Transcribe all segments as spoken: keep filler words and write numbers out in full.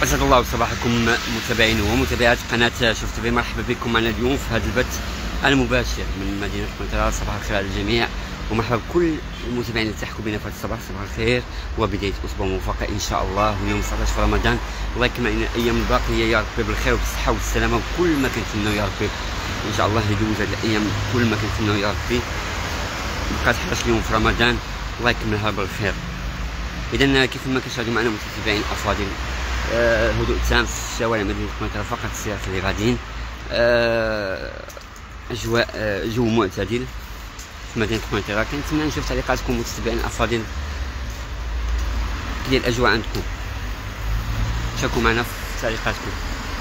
أسعد الله صباحكم متابعين ومتابعات قناة شوف تي في. مرحبا بكم معنا اليوم في هذا البث المباشر من مدينة قنيطرة. صباح الخير على الجميع ومرحبا بكل المتابعين اللي تحكوا بنا في هذا الصباح. صباح الخير وبداية أسبوع موفقة إن شاء الله، واليوم تسعة عشر في رمضان. الله يكمل علينا الأيام الباقية يا ربي بالخير وبالصحة والسلامة، وكل ما كنتمناو يا ربي إن شاء الله يدوز هذه الأيام كل ما كنتمناو يا ربي. بقات إحدى عشر يوم في رمضان، الله يكملها بالخير. إذا كيف ما كتشاهدوا معنا متابعين أفاضل، آه هدوء تام في شوارع مدينة قنيطرة، فقط السيارات اللي غاديين. آه أجواء آه جو معتدل في مدينة قنيطرة. كنتمنى نشوف تعليقاتكم متابعين أفاضل، كي الأجواء عندكم، شاركوا معنا في تعليقاتكم.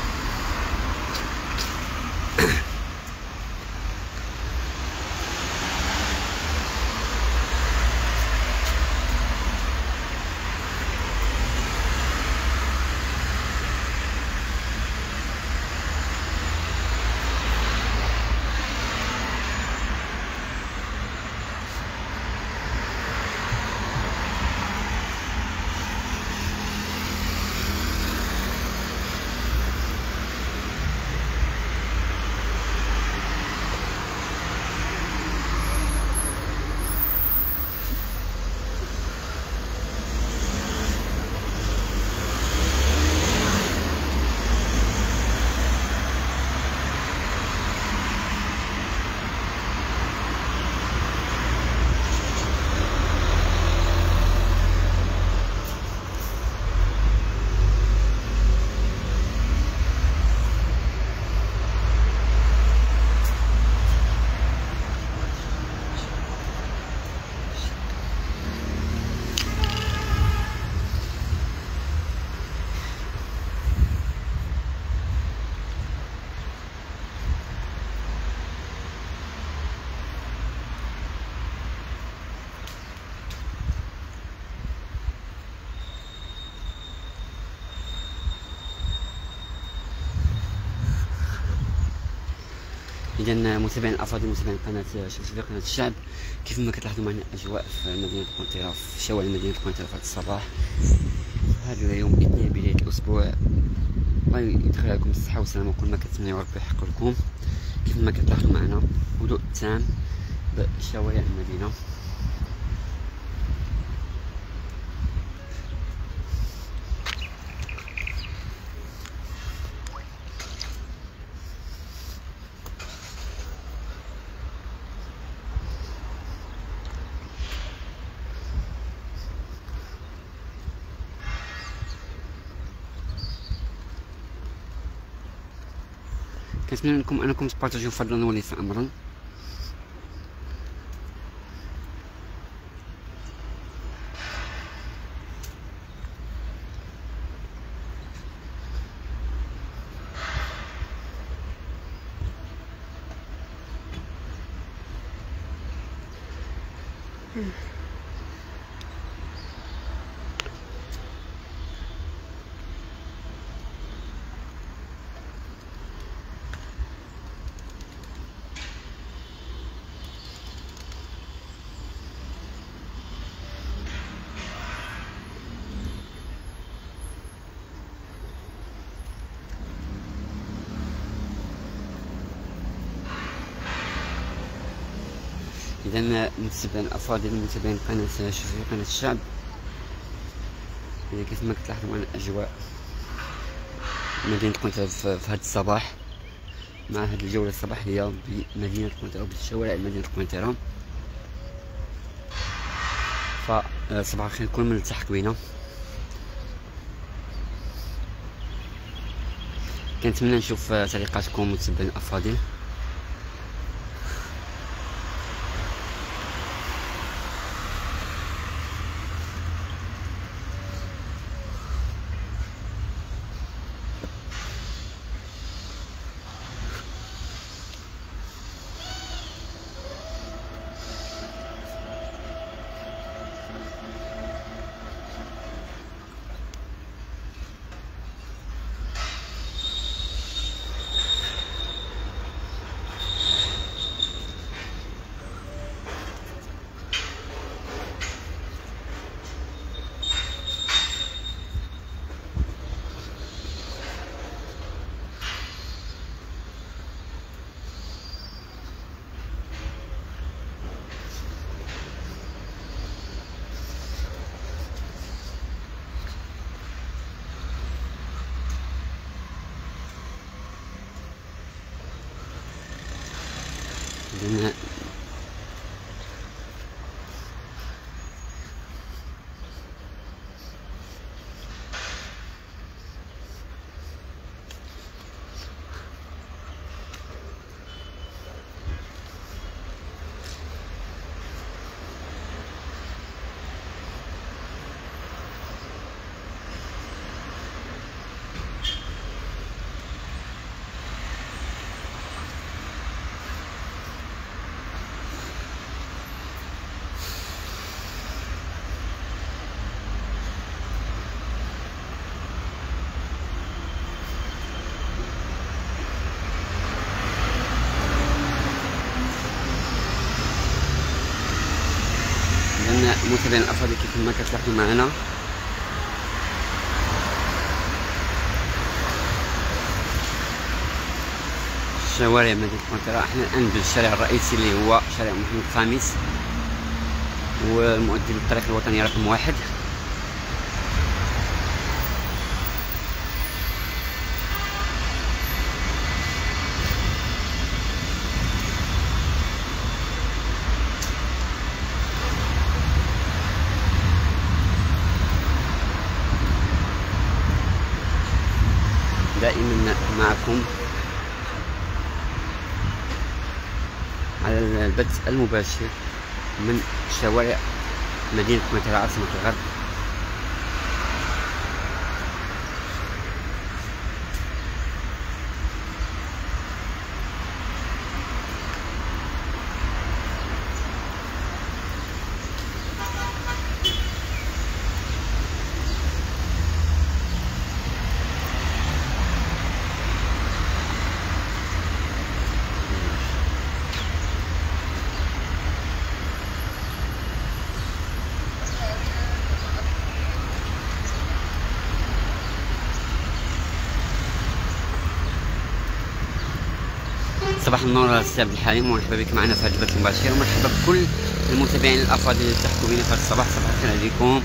إذا متابعين الأفاضل، متابعين قناة شوف تي في قناة الشعب، كيف ما كتلاحظوا معنا الأجواء في مدينة قنيطرة، في شوارع مدينة قنيطرة في هذا الصباح. هذا اليوم الاثنين بداية الأسبوع، الله يدخل لكم الصحة والسلامة وكل ما كنتمنوا يا ربي يحق لكم. كيف ما كتلاحظوا معنا هدوء تام بشوارع المدينة. كنتمنى منكم انكم تبارطاجيو فضلا وليس امرا. إذا متابعين الأفاضل، متابعين قناة شوف تي في قناة الشعب، إذا كيف ما كتلاحظوا معنا الأجواء مدينة قنيطرة في هذا الصباح، مع هذه الجولة الصباحية بمدينة قنيطرة وبالشوارع مدينة قنيطرة. فصباح الخير كل من التحق بنا. كنتمنى نشوف تعليقاتكم متابعين الأفاضل. المتابعين الافاضل كيف ما كتلاحظوا معنا شوارع مدينة قنيطرة. احنا الان بالشارع الرئيسي اللي هو شارع محمد الخامس والمؤدي للطريق الوطني رقم واحد. دائما معكم على البث المباشر من شوارع مدينة قنيطرة عاصمة الغرب. صباح النور السي عبد الحليم، ومرحبا بك معنا في هذا البث المباشر، ومرحبا بكل المتابعين الافاضل اللي تحكوا بنا في هذا الصباح. صباح الخير عليكم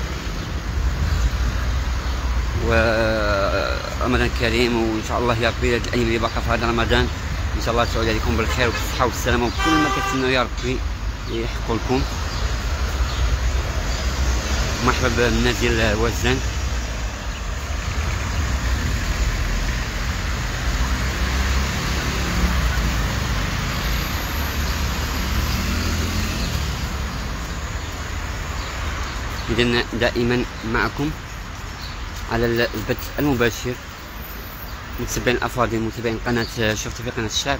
ورمضان كريم، وان شاء الله يا ربي هاد الايام اللي باقا في هذا رمضان ان شاء الله تعود عليكم بالخير وبالصحه والسلامه، وكل ما كتمنوا يا ربي يحقوا لكم. مرحبا بالناس ديال وزان. إذن دائما معكم على البث المباشر متابعين الافاضل، متابعين قناه شرف في قناه الشعب،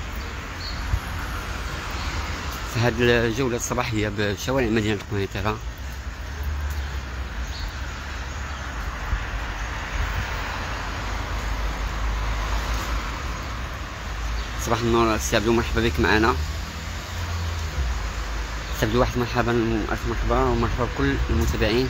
في هذه الجوله الصباحيه بشوارع مدينه قنيطرة. صباح النور السي عبدو، مرحبا بك معنا سي واحد. مرحبا الف مرحبا ومرحبا بكل المتابعين.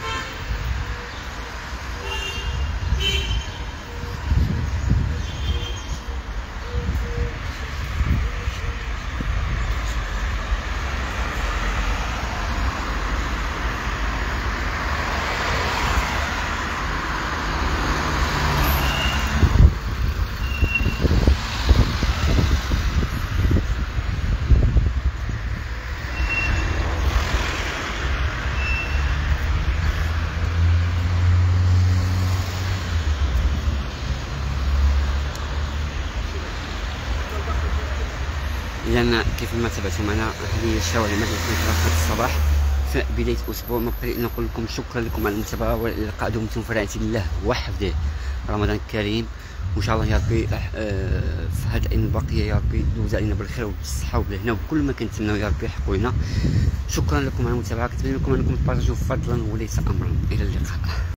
إذن كيف ما تابعتوا معنا هذه الشوارع مدينة قنيطرة في هذا الصباح في بداية الأسبوع. ما بقي نقول لكم شكرا لكم على المتابعة واللقاء. دمتم في رعاية الله وحفظه. رمضان كريم، وإن شاء الله يا ربي في هذه الأيام الباقية يا ربي دوز علينا بالخير وبالصحة وبالهنا وكل ما كنتمناو يا ربي يحقوا لنا. شكرا لكم على المتابعة، كنتمنى لكم أنكم تبارطاجوا فضلا وليس أمرا. إلى اللقاء.